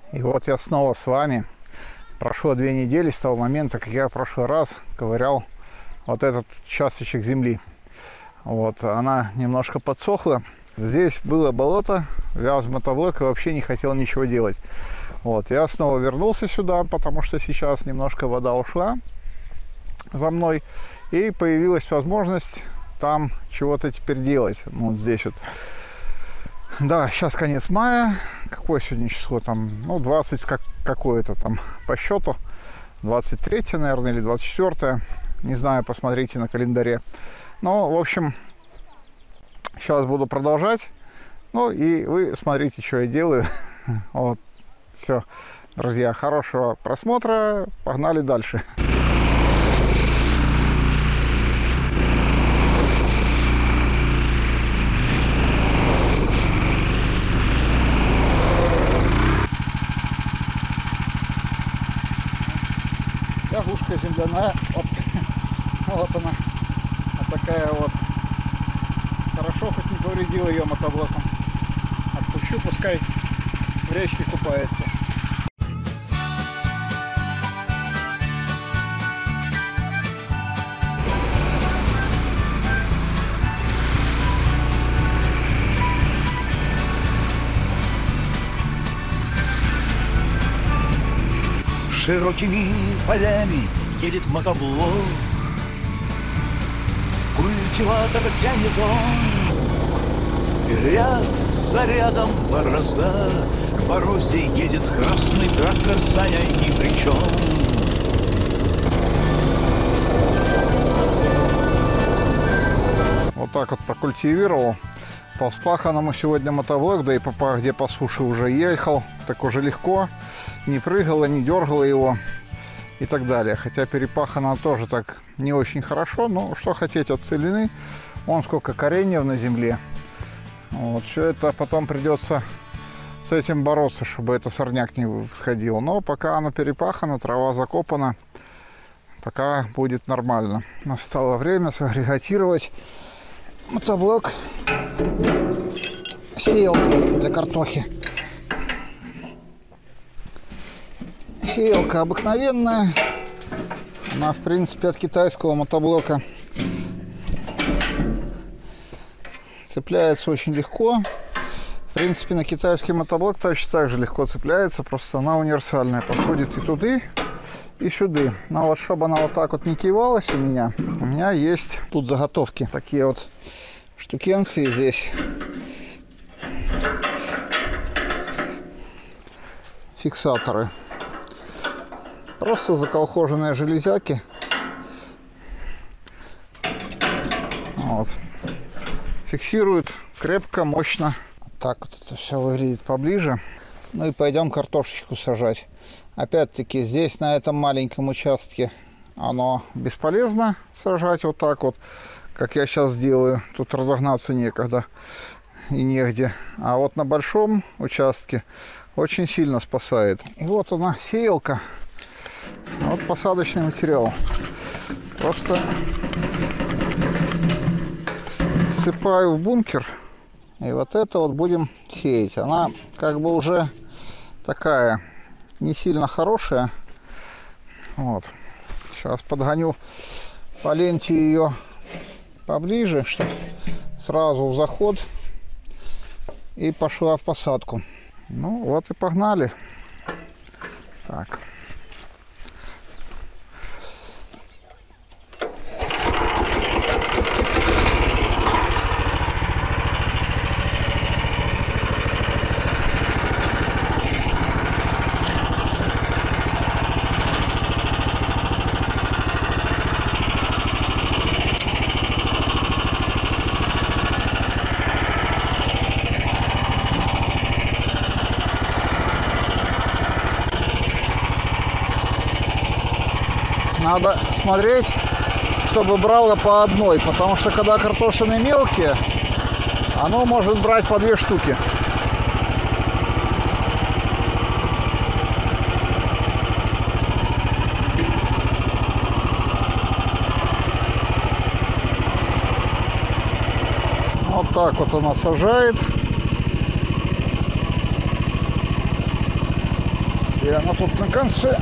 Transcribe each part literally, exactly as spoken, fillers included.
И вот я снова с вами. Прошло две недели с того момента, как я в прошлый раз ковырял вот этот участочек земли. Вот, она немножко подсохла. Здесь было болото, вяз мотоблок и вообще не хотел ничего делать. Вот, я снова вернулся сюда, потому что сейчас немножко вода ушла за мной. И появилась возможность там чего-то теперь делать. Вот здесь вот. Да, сейчас конец мая. Какое сегодня число там? Ну, двадцать как, какое-то там по счету. двадцать третье, наверное, или двадцать четвёртое. Не знаю, посмотрите на календаре. Ну, в общем, сейчас буду продолжать. Ну, и вы смотрите, что я делаю. Вот, все. Друзья, хорошего просмотра. Погнали дальше. Лягушка земляная, вот, вот она, вот такая вот. Хорошо, хоть не повредил ее мотоблоком. Отпущу, пускай в речке купается. Широкими полями едет мотоблок, культиватор тянет он, и ряд за рядом борозда, к борозде едет красный трактор, Саня ни при чем. Вот так вот прокультивировал. По вспаханному сегодня мотоблок, да и по где по суше уже ехал, так уже легко. Не прыгало, не дергало его и так далее. Хотя перепахано тоже так не очень хорошо. Но что хотеть от целины. Вон сколько кореньев на земле. Вот, все это потом придется с этим бороться, чтобы это сорняк не всходил. Но пока оно перепахано, трава закопана, пока будет нормально. Настало время сагрегатировать мотоблок сеялкой для картохи. Сеялка обыкновенная, она в принципе от китайского мотоблока цепляется очень легко. В принципе, на китайский мотоблок точно так же легко цепляется, просто она универсальная, подходит и туды, и сюда. Но вот чтобы она вот так вот не кивалась у меня, у меня есть тут заготовки, такие вот штукенции здесь. Фиксаторы. Просто заколхоженные железяки. Вот. Фиксируют крепко, мощно. Так вот это все выглядит поближе. Ну и пойдем картошечку сажать. Опять-таки здесь на этом маленьком участке оно бесполезно сажать вот так вот, как я сейчас делаю. Тут разогнаться некогда и негде. А вот на большом участке очень сильно спасает. И вот она, сеялка. Вот посадочный материал. Просто всыпаю в бункер. И вот это вот будем сеять. Она как бы уже такая не сильно хорошая. Вот. Сейчас подгоню по ленте ее поближе, чтобы сразу в заход и пошла в посадку. Ну вот и погнали. Так. Надо смотреть, чтобы брало по одной, потому что когда картошины мелкие, оно может брать по две штуки. Вот так вот она сажает. И она тут на конце.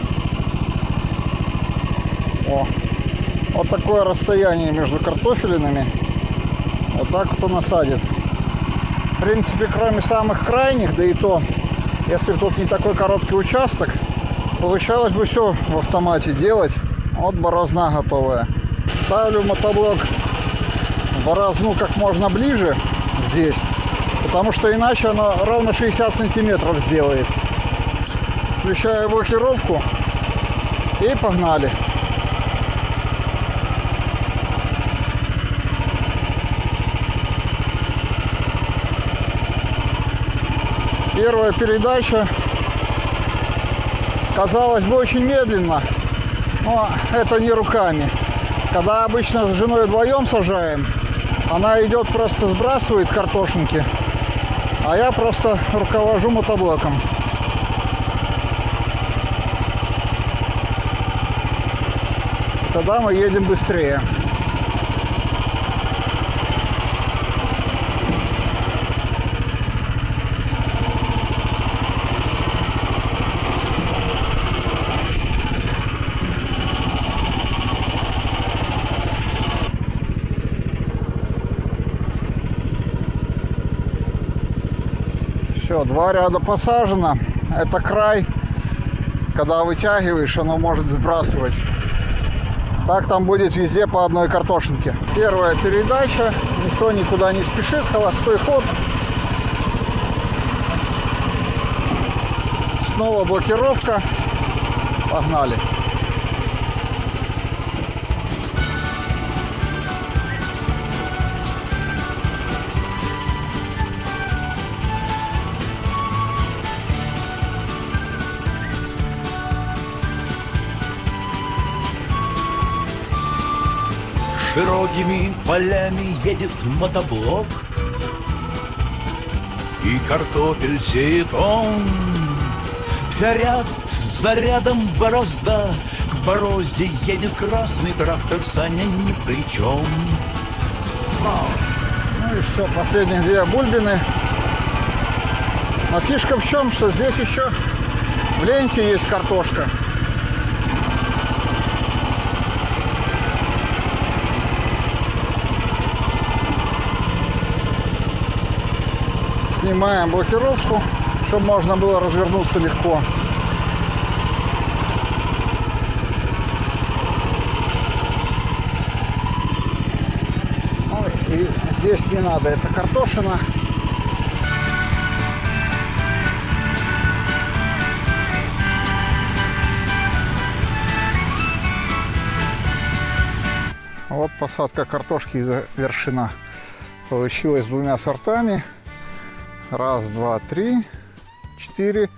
О, вот такое расстояние между картофелинами. Вот так вот она садит. В принципе, кроме самых крайних, да и то, если тут не такой короткий участок, получалось бы все в автомате делать. Вот борозна готовая. Ставлю мотоблок в борозну как можно ближе здесь, потому что иначе она ровно шестьдесят сантиметров сделает. Включаю блокировку и погнали. Первая передача, казалось бы, очень медленно, но это не руками. Когда обычно с женой вдвоем сажаем, она идет, просто сбрасывает картошинки, а я просто руковожу мотоблоком. Тогда мы едем быстрее. Все, два ряда посажено. Это край. Когда вытягиваешь, оно может сбрасывать. Так там будет везде по одной картошинке. Первая передача. Никто никуда не спешит. Холостой ход. Снова блокировка. Погнали. Широкими полями едет мотоблок, и картофель сеет он. Ряд за рядом борозда, к борозде едет красный трактор, Саня ни при чем. Ну и все, последние две бульбины. А фишка в чем, что здесь еще в ленте есть картошка. Снимаем блокировку, чтобы можно было развернуться легко. Ой, и здесь не надо, это картошина. Вот посадка картошки завершена. Получилось двумя сортами. Раз, два, три, четыре.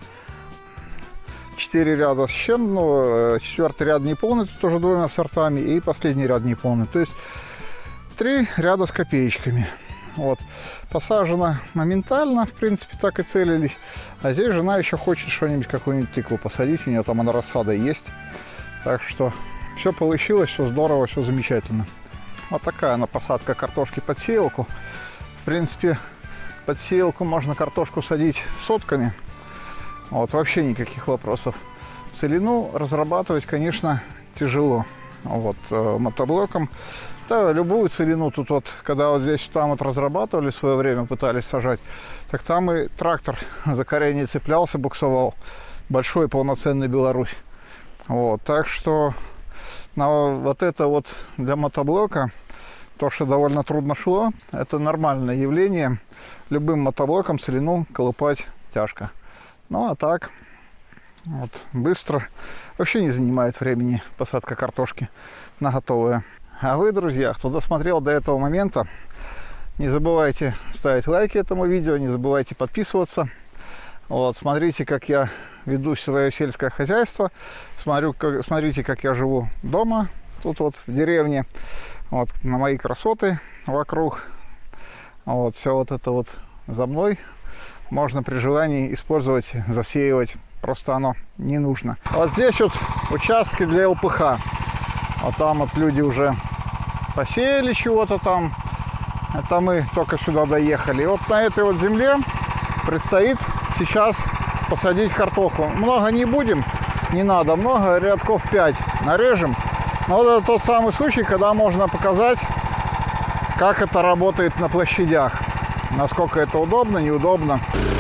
Четыре ряда с чем, но четвертый ряд не полный, тут тоже двумя сортами, и последний ряд не полный. То есть три ряда с копеечками. Вот. Посажено моментально, в принципе, так и целились. А здесь жена еще хочет что-нибудь, какую-нибудь тыкву посадить, у нее там она рассада есть. Так что все получилось, все здорово, все замечательно. Вот такая она посадка картошки под сеялку. В принципе, под сеялку можно картошку садить сотками. Вот, вообще никаких вопросов. Целину разрабатывать, конечно, тяжело. Вот, э, мотоблоком. Да, любую целину тут вот, когда вот здесь там вот разрабатывали в свое время, пытались сажать, так там и трактор за корень цеплялся, буксовал. Большой полноценный Беларусь. Вот, так что на вот это вот для мотоблока, то, что довольно трудно шло, это нормальное явление. Любым мотоблоком целину колупать тяжко. Ну а так, вот, быстро. Вообще не занимает времени посадка картошки на готовое. А вы, друзья, кто досмотрел до этого момента, не забывайте ставить лайки этому видео, не забывайте подписываться. Вот, смотрите, как я веду свое сельское хозяйство. Смотрю, как, смотрите, как я живу дома, тут вот в деревне. Вот, на мои красоты вокруг. Вот, все вот это вот за мной. Можно при желании использовать, засеивать. Просто оно не нужно. Вот здесь вот участки для ЛПХ. Вот там вот люди уже посеяли чего-то там. Это мы только сюда доехали. И вот на этой вот земле предстоит сейчас посадить картоху. Много не будем, не надо, много, рядков пять нарежем. Но вот это тот самый случай, когда можно показать, как это работает на площадях. Насколько это удобно, неудобно.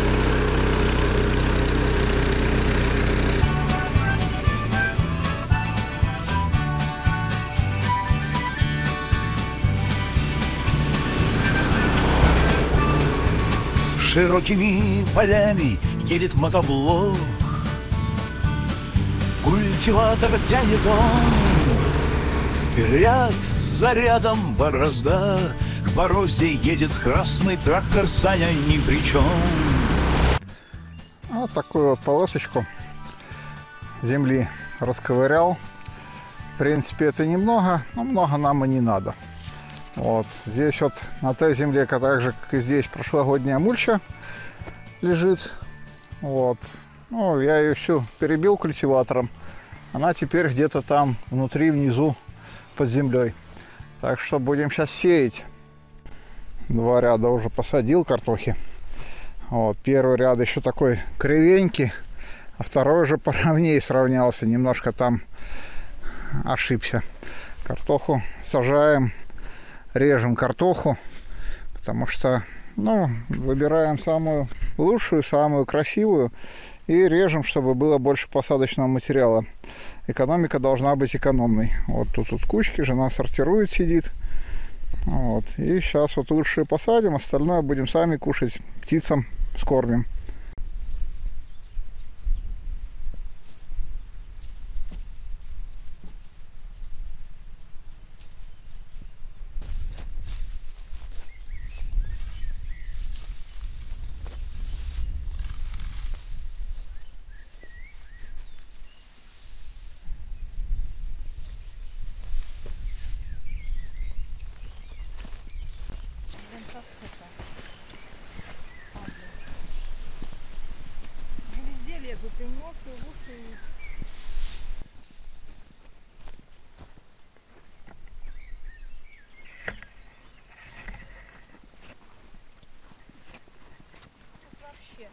Широкими полями едет мотоблок, культиватор тянет он, ряд за рядом борозда, к борозде едет красный трактор, Саня ни при чем. Вот такую вот полосочку земли расковырял. В принципе, это немного, но много нам и не надо. Вот здесь вот на той земле, так же как и здесь, прошлогодняя мульча лежит. Вот. Ну, я ее всю перебил культиватором. Она теперь где-то там внутри, внизу, под землей. Так что будем сейчас сеять. Два ряда уже посадил картохи. Вот. Первый ряд еще такой кривенький, а второй уже поровнее сравнялся. Немножко там ошибся. Картоху сажаем. Режем картоху, потому что, ну, выбираем самую лучшую, самую красивую и режем, чтобы было больше посадочного материала. Экономика должна быть экономной. Вот тут, тут кучки, жена сортирует, сидит. Вот. И сейчас вот лучшие посадим, остальное будем сами кушать, птицам скормим. Везде лезут, и в нос, и в уши. Тут вообще.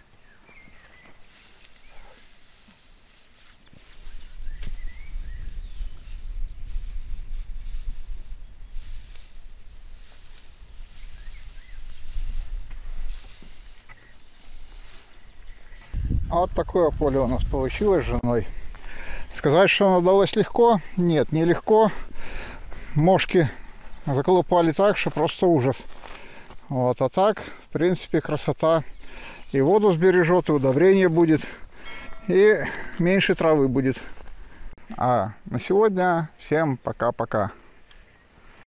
А вот такое поле у нас получилось с женой. Сказать, что оно удалось легко? Нет, не легко. Мошки заколупали так, что просто ужас. Вот, а так, в принципе, красота. И воду сбережет, и удобрение будет, и меньше травы будет. А на сегодня всем пока-пока.